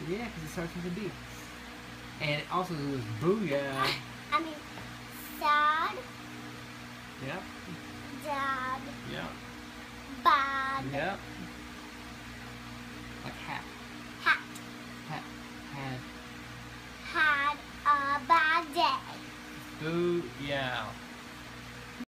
Yeah, because it starts with a B. And also it was booyah. I mean, sad, Yep. dad, Yep. bad, Yep. Like hat. hat, Hat. Had. had a bad day. Booyah.